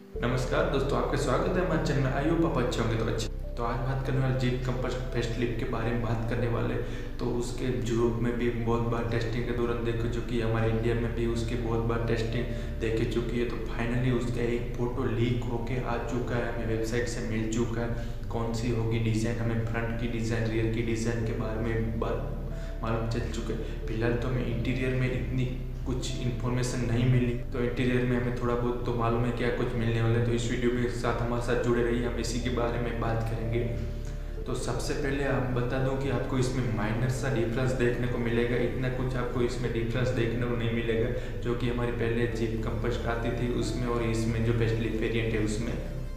नमस्कार दोस्तों, आपका स्वागत है हमारे चैनल में। आई होप आप अच्छे होंगे। तो आज बात करने वाले जीप कंपास फेस्ट लिफ्ट के बारे में बात करने वाले। तो उसके यूरोप में भी बहुत बार टेस्टिंग के दौरान देख चुकी है, हमारे इंडिया में भी उसकी बहुत बार टेस्टिंग देख चुकी है। तो फाइनली उसका एक फ़ोटो लीक होके आ चुका है, हमें वेबसाइट से मिल चुका है। कौन सी होगी डिज़ाइन, हमें फ्रंट की डिज़ाइन, रियर की डिज़ाइन के बारे में बात मालूम चल चुका है। फिलहाल तो हमें इंटीरियर में इतनी कुछ इन्फॉर्मेशन नहीं मिली, तो इंटीरियर में हमें थोड़ा बहुत तो मालूम है क्या कुछ मिलने वाला है। तो इस वीडियो के साथ हमारे साथ जुड़े रहिए, हम इसी के बारे में बात करेंगे। तो सबसे पहले आप बता दूं कि आपको इसमें माइनर सा डिफरेंस देखने को मिलेगा। इतना कुछ आपको इसमें डिफरेंस देखने को नहीं मिलेगा जो कि हमारी पहले जीप कंपास आती थी उसमें और इसमें जो फेस्ट लिफ्ट वेरिएंट है उसमें।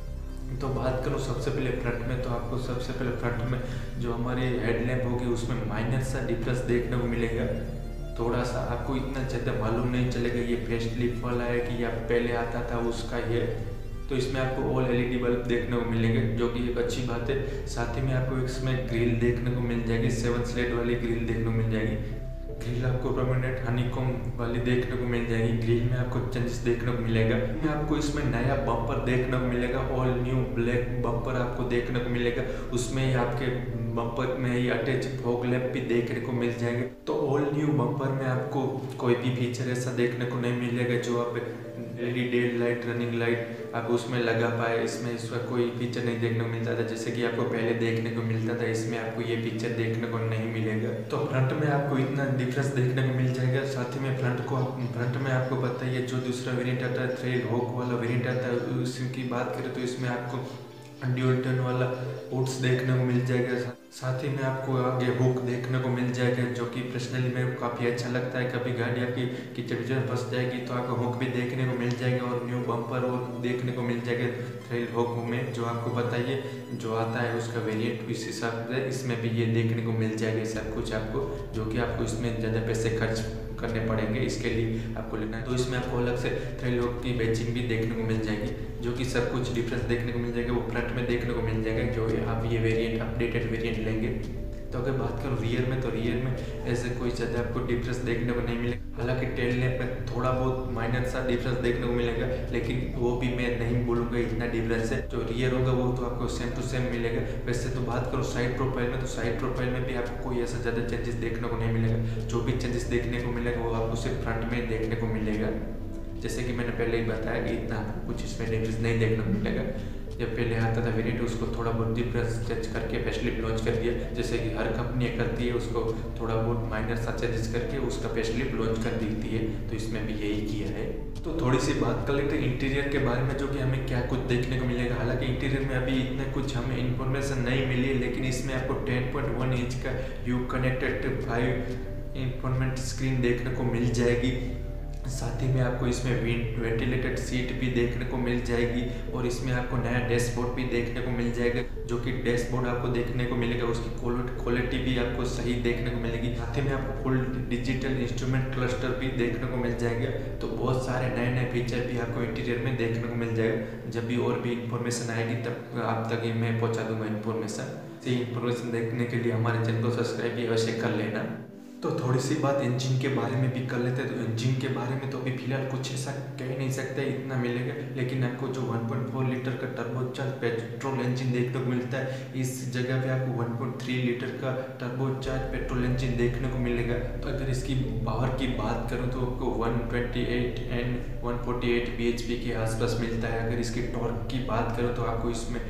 तो बात करूँ सबसे पहले फ्रंट में, तो आपको सबसे पहले फ्रंट में जो हमारी हेडलैम्प होगी उसमें माइनर सा डिफरेंस देखने को मिलेगा। थोड़ा सा आपको इतना ज़्यादा मालूम नहीं चलेगा ये फेस्ट लिफ्ट वाला है कि या पहले आता था उसका ये। तो इसमें आपको ऑल एलईडी बल्ब देखने को मिलेंगे जो कि एक अच्छी बात है। साथ ही में आपको इसमें ग्रिल देखने को मिल जाएगी, 7 स्लेट वाली ग्रिल देखने को मिल जाएगी। ग्रिल आपको परमानेंट हनीकॉम वाली देखने को मिल जाएगी। ग्रिल में आपको चेंजेस देखने को मिलेगा। आपको इसमें नया बम्पर देखने को मिलेगा, ऑल न्यू ब्लैक बम्पर आपको देखने को मिलेगा। उसमें ही आपके बम्पर में ही अटैच फॉग लैंप भी देखने को मिल जाएंगे। तो ऑल न्यू बम्पर में आपको कोई भी फीचर ऐसा देखने को नहीं मिलेगा जो आप LED dead light, running light आप उसमें लगा पाए। इसमें इसका कोई फीचर नहीं देखने को मिलता था जैसे कि आपको पहले देखने को मिलता था। इसमें आपको ये फीचर देखने को नहीं मिलेगा। तो फ्रंट में आपको इतना डिफरेंस देखने को मिल जाएगा। साथ ही में फ्रंट में आपको पता ही है जो दूसरा वेरिएंट आता है, थ्रेड हॉक वाला वेरिएंट आता है, उसकी बात करें तो इसमें आपको ड्यूल टर्न वाला हुड्स देखने को मिल जाएगा। साथ ही में आपको आगे हुक देखने को मिल जाएगा जो कि पर्सनली मेरे को काफ़ी अच्छा लगता है। कभी गाड़ी आपकी कीचड़ में फंस जाएगी तो आपको हुक भी देखने को मिल जाएगा और न्यू बम्पर और देखने को मिल जाएगा थ्रेड हुक में, जो आपको बताइए जो आता है उसका वेरिएंट। इस हिसाब से इसमें भी ये देखने को मिल जाएगा सब कुछ आपको, जो कि आपको इसमें ज़्यादा पैसे खर्च करने पड़ेंगे इसके लिए आपको लेना है। तो इसमें आपको अलग से थ्रेड हुक की बैचिंग भी देखने को मिल जाएगी जो कि सब कुछ डिफरेंस देखने को मिल जाएगा, वो फ्रंट में देखने को मिल जाएगा जो आप ये वेरिएंट अपडेटेड वेरिएंट लेंगे। तो अगर बात करूँ रियर में, तो रियर में ऐसे कोई ज़्यादा आपको डिफरेंस देखने को नहीं मिलेगा। हालांकि टेल लैंप में थोड़ा बहुत माइनर सा डिफरेंस देखने को मिलेगा, लेकिन वो भी मैं नहीं बोलूँगा इतना डिफरेंस है। जो रियर होगा वो तो आपको सेम टू सेम मिलेगा। वैसे तो बात करूँ साइड प्रोफाइल में, तो साइड प्रोफाइल में भी आपको कोई ऐसा ज़्यादा चेंजेस देखने को नहीं मिलेगा। जो भी चेंजेस देखने को मिलेगा वो आपको सिर्फ फ्रंट में देखने को मिलेगा। जैसे कि मैंने पहले ही बताया कि इतना कुछ इसमें डिफरेंस नहीं देखने को मिलेगा। जब पहले आता था वेरिएंट उसको थोड़ा बहुत डिफरेंस चेंज करके फेस्ट लिफ्ट लॉन्च कर दिया, जैसे कि हर कंपनी करती है, उसको थोड़ा बहुत माइनर सा चेंजेस करके उसका फेस्ट लिफ्ट लॉन्च कर देती है। तो इसमें भी यही किया है। तो थोड़ी सी बात कर लेते हैं इंटीरियर के बारे में, जो कि हमें क्या कुछ देखने को मिलेगा। हालांकि इंटीरियर में अभी इतना कुछ हमें इन्फॉर्मेशन नहीं मिली, लेकिन इसमें आपको 10.1 इंच का यू कनेक्टेड 5 इंफॉर्मेंट स्क्रीन देखने को मिल जाएगी। साथ ही में आपको इसमें वेंटिलेटेड सीट भी देखने को मिल जाएगी और इसमें आपको नया डैशबोर्ड भी देखने को मिल जाएगा, जो कि डैशबोर्ड आपको देखने को मिलेगा उसकी क्वालिटी भी आपको सही देखने को मिलेगी। साथ ही में आपको फुल डिजिटल इंस्ट्रूमेंट क्लस्टर भी देखने को मिल जाएगा। तो बहुत सारे नए नए फीचर भी आपको इंटीरियर में देखने को मिल जाएगा। जब भी और भी इंफॉर्मेशन आएगी तब आप तक ही मैं पहुँचा दूंगा इंफॉर्मेशन। सही इंफॉर्मेशन देखने के लिए हमारे चैनल को सब्सक्राइब भी अवश्य कर लेना। तो थोड़ी सी बात इंजन के बारे में भी कर लेते हैं। तो इंजन के बारे में तो अभी फिलहाल कुछ ऐसा कह नहीं सकते इतना मिलेगा, लेकिन आपको जो 1.4 लीटर का टर्बोचार्ज पेट्रोल इंजन देखने को मिलता है, इस जगह पे आपको 1.3 लीटर का टर्बोचार्ज पेट्रोल इंजन देखने को मिलेगा। तो अगर इसकी पावर की बात करूँ तो आपको 128 एंड 148 bhp के आसपास मिलता है। अगर इसकी टॉर्क की बात करूँ तो आपको इसमें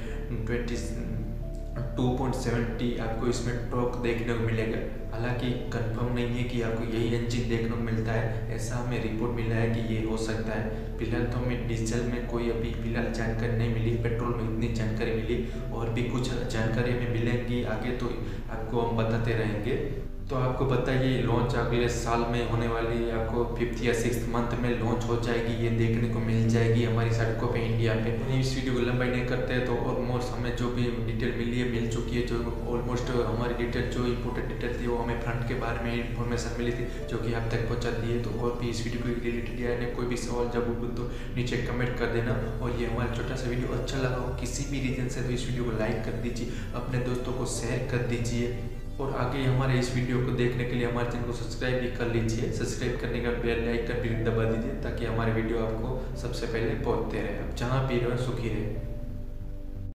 2.70 आपको इसमें टॉर्क देखने को मिलेगा। हालांकि कंफर्म नहीं है कि आपको यही इंजन देखने को मिलता है, ऐसा हमें रिपोर्ट मिला है कि ये हो सकता है। फिलहाल तो हमें डीजल में कोई अभी फिलहाल जानकारी नहीं मिली, पेट्रोल में इतनी जानकारी मिली। और भी कुछ जानकारी हमें मिलेंगी आगे तो आपको हम बताते रहेंगे। तो आपको पता है ये लॉन्च अगले साल में होने वाली है, आपको 5th या 6th मंथ में लॉन्च हो जाएगी, ये देखने को मिल जाएगी हमारी सड़कों पे इंडिया पे। इस वीडियो को लंबाई नहीं करते हैं तो ऑलमोस्ट हमें जो भी डिटेल मिली है मिल चुकी है। जो ऑलमोस्ट हमारी डिटेल जो इंपॉर्टेंट डिटेल थी वो हमें फ्रंट के बारे में इन्फॉर्मेशन मिली थी जो कि आप तक पहुँचा दी है। तो और भी इस वीडियो को रिलेटेड या कोई भी सवाल जब हो तो नीचे कमेंट कर देना। और ये हमारा छोटा सा वीडियो अच्छा लगा हो किसी भी रीजन से तो इस वीडियो को लाइक कर दीजिए, अपने दोस्तों को शेयर कर दीजिए और आगे हमारे इस वीडियो को देखने के लिए हमारे चैनल को सब्सक्राइब भी कर लीजिए। सब्सक्राइब करने का बेल आइकन भी दबा दीजिए ताकि हमारे वीडियो आपको सबसे पहले पहुंचते रहे। आप जहाँ भी रहो सुखी रहे।